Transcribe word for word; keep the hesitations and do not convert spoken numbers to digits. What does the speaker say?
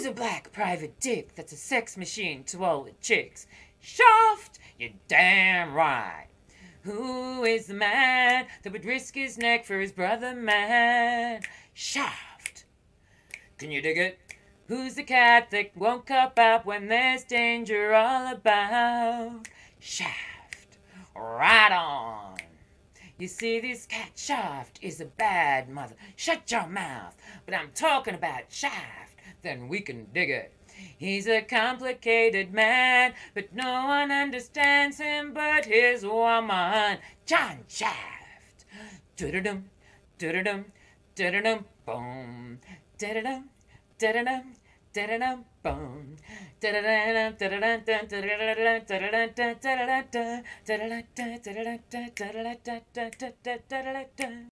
Who's a black private dick that's a sex machine to all the chicks? Shaft, you're damn right. Who is the man that would risk his neck for his brother man? Shaft. Can you dig it? Who's the cat that won't cop out when there's danger all about? Shaft. Right on. You see, this cat Shaft is a bad mother. Shut your mouth. But I'm talking about Shaft. Then we can dig it. He's a complicated man, but no one understands him but his woman, John Shaft. Do-da-dum, do-da-dum, do-da-dum, boom. Da-da-dum, da-da-dum, da-da-dum, boom. Da-da-dum, da-da-dum, da-da-dum, da-da-dum, da-da-dum, da-da-dum, da-da-dum, da-da-dum, da-da-dum, da-da-dum, da-da-dum, da-da-dum, da-da-dum.